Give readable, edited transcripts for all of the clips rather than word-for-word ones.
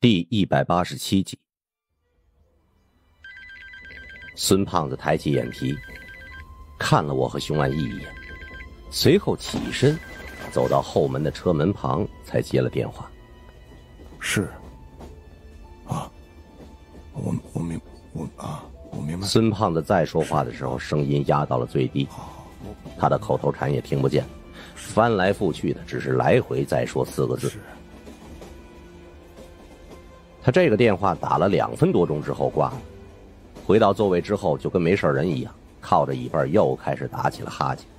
第187集。孙胖子抬起眼皮，看了我和熊万义一眼，随后起身，走到后门的车门旁，才接了电话。 是。啊，我明白。 孙胖子再说话的时候，声音压到了最低，他的口头禅也听不见，翻来覆去的，只是来回再说4个字。他这个电话打了2分多钟之后挂了，回到座位之后就跟没事人一样，靠着椅背又开始打起了哈欠。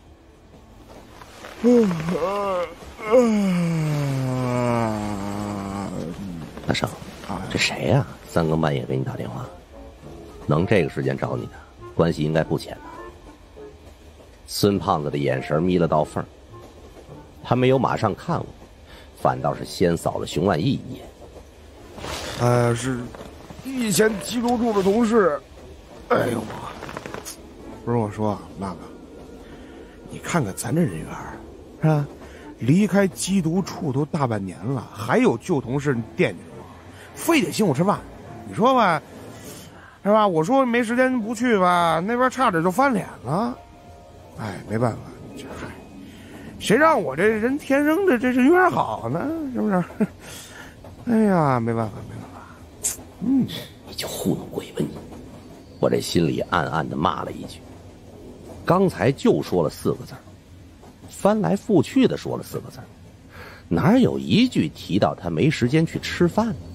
大生，这谁呀？3更半夜给你打电话，能这个时间找你的，关系应该不浅吧？孙胖子的眼神眯了道缝，他没有马上看我，反倒是先扫了熊万义一眼。 是以前缉毒处的同事。哎呦，不是我说，那个，你看看咱这人缘是吧？离开缉毒处都大半年了，还有旧同事惦记着我，非得请我吃饭。你说吧，是吧？我说没时间不去吧，那边差点就翻脸了。哎，没办法，这嗨，谁让我这人天生的这人缘好呢？是不是？哎呀，没办法。 你就糊弄鬼吧你！我这心里暗暗的骂了一句，刚才就说了4个字，翻来覆去的说了4个字，哪有一句提到他没时间去吃饭呢？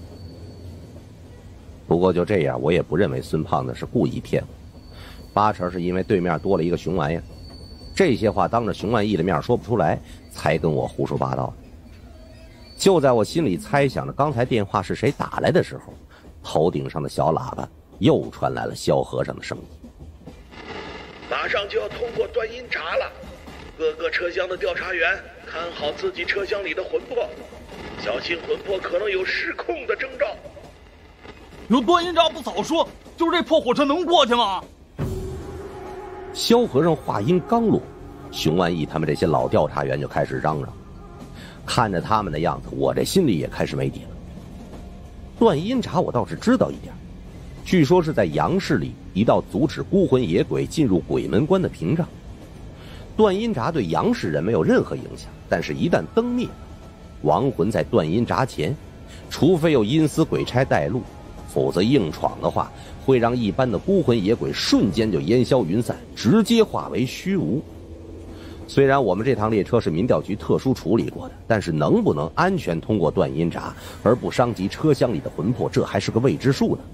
不过就这样，我也不认为孙胖子是故意骗我，8成是因为对面多了一个熊玩意儿，这些话当着熊万义的面说不出来，才跟我胡说八道。就在我心里猜想着刚才电话是谁打来的时候，头顶上的小喇叭又传来了萧和尚的声音： 马上就要通过断音闸了，各个车厢的调查员看好自己车厢里的魂魄，小心魂魄可能有失控的征兆。 有断音闸不早说，就是这破火车能过去吗？ 萧和尚话音刚落，熊万义他们这些老调查员就开始嚷嚷。看着他们的样子，我这心里也开始没底了。断音闸我倒是知道一点，据说是在杨氏里一道阻止孤魂野鬼进入鬼门关的屏障。断音闸对杨氏人没有任何影响，但是一旦灯灭，亡魂在断音闸前，除非有阴司鬼差带路，否则硬闯的话，会让一般的孤魂野鬼瞬间就烟消云散，直接化为虚无。虽然我们这趟列车是民调局特殊处理过的，但是能不能安全通过断音闸而不伤及车厢里的魂魄，这还是个未知数呢。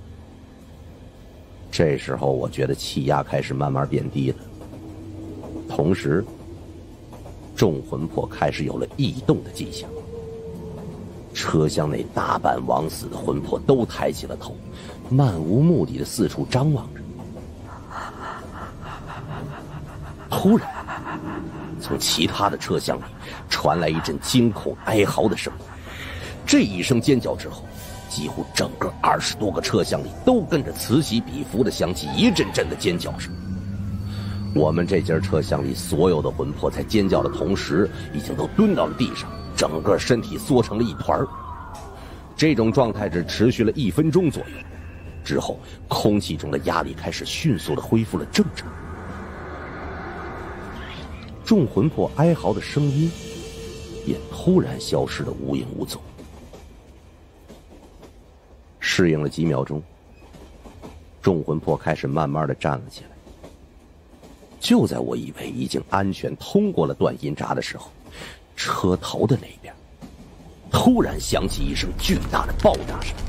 这时候我觉得气压开始慢慢变低了，同时众魂魄开始有了异动的迹象。车厢内大半枉死的魂魄都抬起了头，漫无目的的四处张望着。突然从其他的车厢里传来一阵惊恐哀嚎的声音，这一声尖叫之后，几乎整个20多个车厢里都跟着此起彼伏的响起一阵阵的尖叫声。我们这节车厢里所有的魂魄在尖叫的同时已经都蹲到了地上，整个身体缩成了一团。这种状态只持续了1分钟左右，之后空气中的压力开始迅速的恢复了正常。众魂魄哀嚎的声音也突然消失得无影无踪。适应了几秒钟，众魂魄开始慢慢地站了起来。就在我以为已经安全通过了断音闸的时候，车头的那边突然响起一声巨大的爆炸声。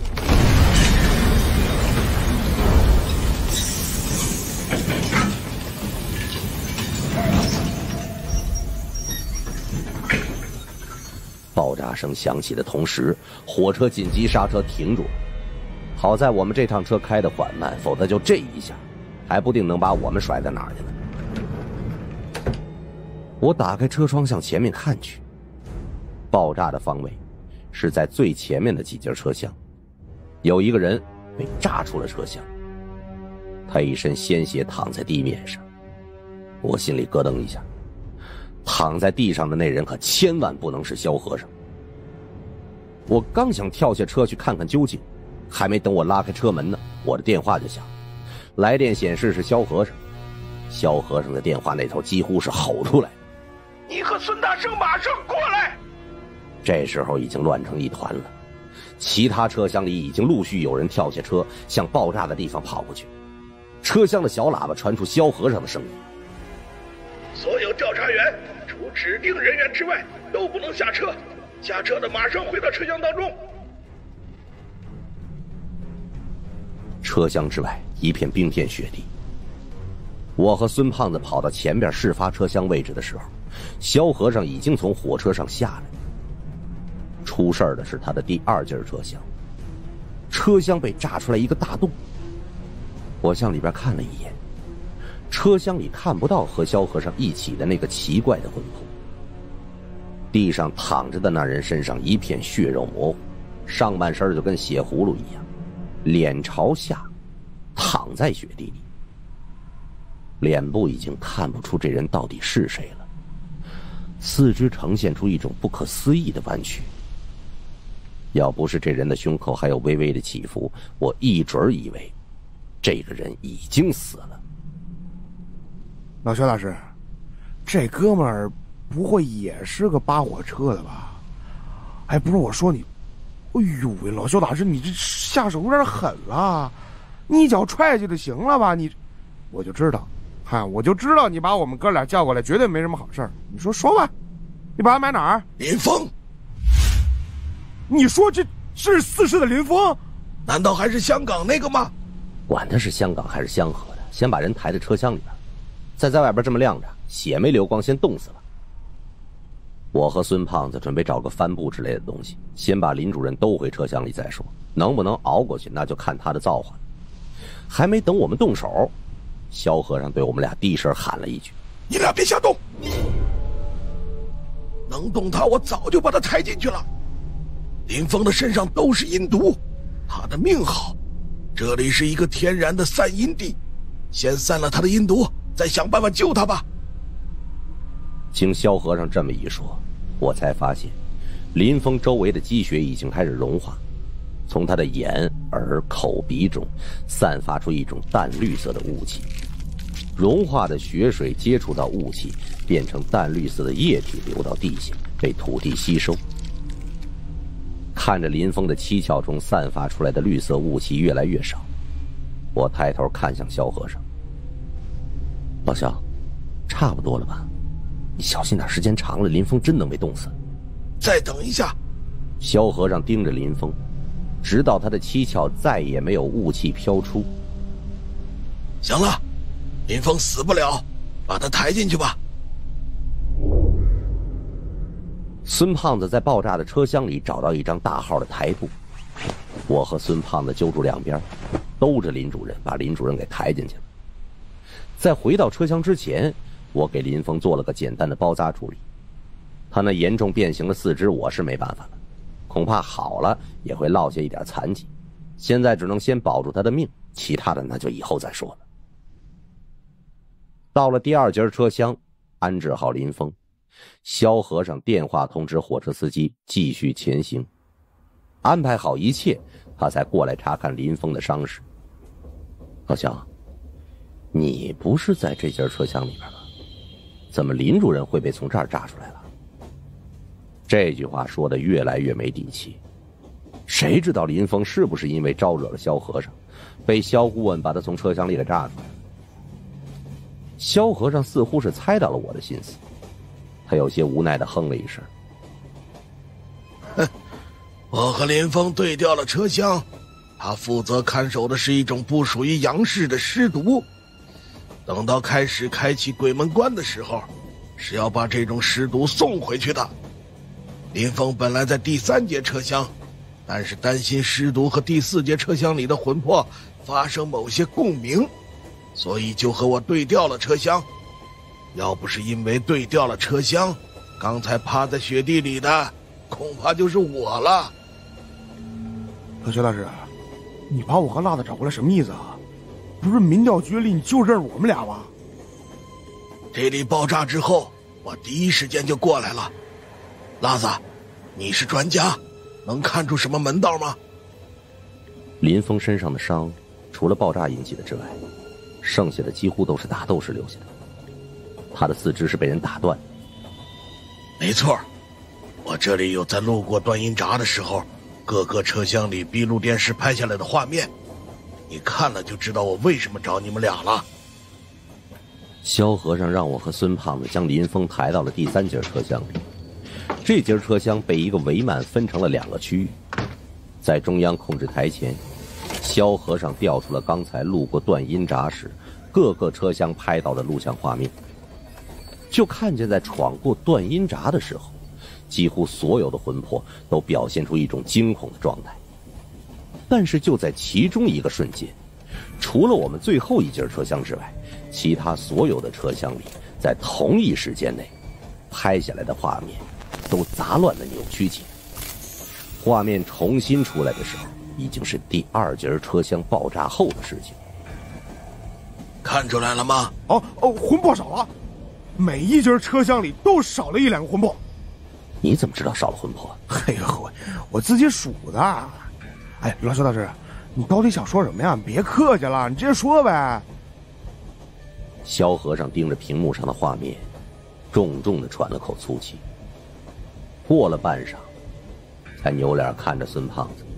爆炸声响起的同时，火车紧急刹车停住了。好在我们这趟车开得缓慢，否则就这一下，还不定能把我们甩在哪儿去呢。我打开车窗向前面看去，爆炸的方位是在最前面的几节车厢，有一个人被炸出了车厢，他一身鲜血躺在地面上。我心里咯噔一下，躺在地上的那人可千万不能是萧和尚。 我刚想跳下车去看看究竟，还没等我拉开车门呢，我的电话就响，来电显示是萧和尚。萧和尚的电话那头几乎是吼出来：“ 你和孙大圣马上过来！” 这时候已经乱成一团了，其他车厢里已经陆续有人跳下车，向爆炸的地方跑过去。车厢的小喇叭传出萧和尚的声音：“ 所有调查员除指定人员之外都不能下车，下车的马上回到车厢当中。” 车厢之外一片冰天雪地。我和孙胖子跑到前边事发车厢位置的时候，萧和尚已经从火车上下来。出事的是他的第2节车厢，车厢被炸出来一个大洞。我向里边看了一眼，车厢里看不到和萧和尚一起的那个奇怪的魂魄。地上躺着的那人身上一片血肉模糊，上半身就跟血葫芦一样，脸朝下躺在雪地里，脸部已经看不出这人到底是谁了，四肢呈现出一种不可思议的弯曲。要不是这人的胸口还有微微的起伏，我一准以为这个人已经死了。 老肖大师，这哥们儿不会也是个扒火车的吧？哎，不是我说你，哎呦喂，老肖大师，你这下手有点狠了，你一脚踹去就行了吧？我就知道，我就知道你把我们哥俩叫过来，绝对没什么好事儿。你说吧，你把他埋哪儿？ 林峰， 你说这是4世的林峰？ 难道还是香港那个吗？ 管他是香港还是香河的，先把人抬在车厢里边，再在外边这么晾着，血没流光，先冻死了。我和孙胖子准备找个帆布之类的东西，先把林主任兜回车厢里再说，能不能熬过去那就看他的造化。还没等我们动手，萧和尚对我们俩低声喊了一句：“ 你俩别瞎动，能动他我早就把他抬进去了。林峰的身上都是阴毒，他的命好，这里是一个天然的散阴地，先散了他的阴毒，再想办法救他吧。” 经萧和尚这么一说，我才发现林峰周围的积雪已经开始融化，从他的眼、耳、口、鼻中散发出一种淡绿色的雾气，融化的雪水接触到雾气，变成淡绿色的液体流到地下，被土地吸收。看着林峰的七窍中散发出来的绿色雾气越来越少，我抬头看向萧和尚：“老萧，差不多了吧？你小心点，时间长了林峰真能被冻死。”“ 再等一下。” 萧和尚盯着林峰，直到他的七窍再也没有雾气飘出。 “行了，林峰死不了，把他抬进去吧。” 孙胖子在爆炸的车厢里找到一张大号的台布，我和孙胖子揪住两边，兜着林主任，把林主任给抬进去了。在回到车厢之前，我给林峰做了个简单的包扎处理。他那严重变形的四肢我是没办法了，恐怕好了也会落下一点残疾，现在只能先保住他的命，其他的那就以后再说了。到了第2节车厢，安置好林峰，萧和尚电话通知火车司机继续前行，安排好一切，他才过来查看林峰的伤势。“老萧，你不是在这节车厢里边吧？怎么林主任会被从这儿炸出来了？”这句话说得越来越没底气。谁知道林峰是不是因为招惹了萧和尚，被萧顾问把他从车厢里给炸出来了？萧和尚似乎是猜到了我的心思，他有些无奈地哼了一声：“ 哼，我和林峰对调了车厢，他负责看守的是一种不属于杨氏的尸毒。等到开始开启鬼门关的时候，是要把这种尸毒送回去的。林峰本来在第3节车厢，但是担心尸毒和第4节车厢里的魂魄发生某些共鸣，所以就和我对调了车厢。要不是因为对调了车厢，刚才趴在雪地里的恐怕就是我了。”“ 老薛大师，你把我和辣子找过来什么意思啊？不是民调决定你就认识我们俩吗？”“ 这里爆炸之后，我第一时间就过来了。辣子，你是专家， 能看出什么门道吗？ 林峰身上的伤，除了爆炸引起的之外，剩下的几乎都是打斗时留下的。他的四肢是被人打断。 没错，我这里有在路过断阴闸的时候，各个车厢里闭路电视拍下来的画面，你看了就知道我为什么找你们俩了。 萧和尚让我和孙胖子将林峰抬到了第3节车厢里。这节车厢被一个帷幔分成了2个区域，在中央控制台前，萧和尚调出了刚才路过断阴闸时各个车厢拍到的录像画面。就看见在闯过断阴闸的时候，几乎所有的魂魄都表现出一种惊恐的状态。但是就在其中一个瞬间，除了我们最后一节车厢之外，其他所有的车厢里在同一时间内拍下来的画面都杂乱的扭曲起来。画面重新出来的时候，已经是第2节车厢爆炸后的事情。 看出来了吗？ 魂魄少了，每一节车厢里都少了1、2个魂魄。 你怎么知道少了魂魄？ 哎呦，我自己数的。哎，老肖大师，你到底想说什么呀？别客气了，你直接说呗。 萧和尚盯着屏幕上的画面，重重地喘了口粗气。过了半晌，才扭脸看着孙胖子。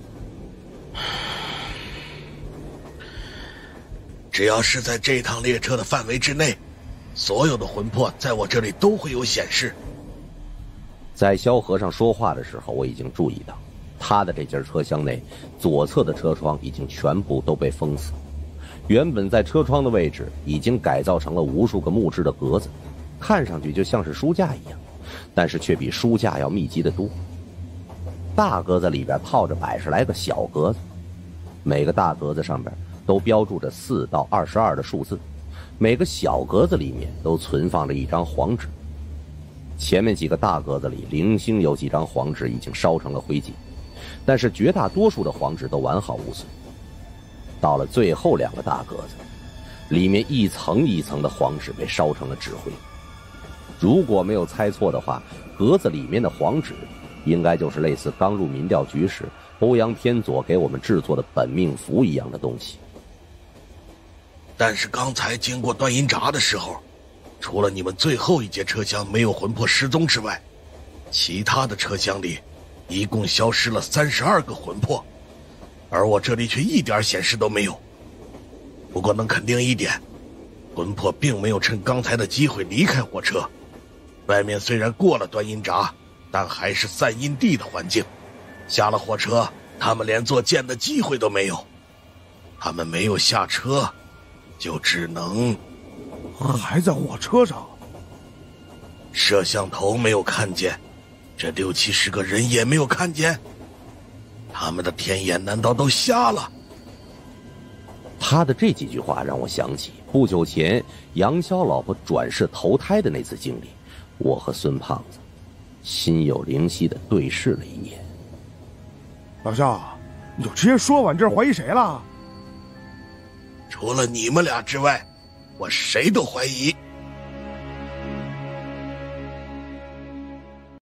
只要是在这趟列车的范围之内，所有的魂魄在我这里都会有显示。 在萧和尚说话的时候，我已经注意到他的这节车厢内左侧的车窗已经全部都被封死，原本在车窗的位置已经改造成了无数个木质的格子，看上去就像是书架一样，但是却比书架要密集得多。大格子里边套着100来个小格子，每个大格子上边都标注着4到22的数字，每个小格子里面都存放着一张黄纸。前面几个大格子里零星有几张黄纸已经烧成了灰烬，但是绝大多数的黄纸都完好无损。到了最后2个大格子，里面一层一层的黄纸被烧成了纸灰。如果没有猜错的话，格子里面的黄纸应该就是类似刚入民调局时欧阳偏左给我们制作的本命符一样的东西。 但是刚才经过断阴闸的时候，除了你们最后一节车厢没有魂魄失踪之外，其他的车厢里一共消失了32个魂魄，而我这里却一点显示都没有。不过能肯定一点，魂魄并没有趁刚才的机会离开火车。外面虽然过了断阴闸，但还是散阴地的环境。下了火车，他们连做剑的机会都没有。他们没有下车，就只能还在火车上。 摄像头没有看见，这6、70个人也没有看见，他们的天眼难道都瞎了？ 他的这几句话让我想起不久前杨潇老婆转世投胎的那次经历，我和孙胖子心有灵犀的对视了一眼。 老肖，你就直接说吧，你这是怀疑谁了？ 除了你们俩之外，我谁都怀疑。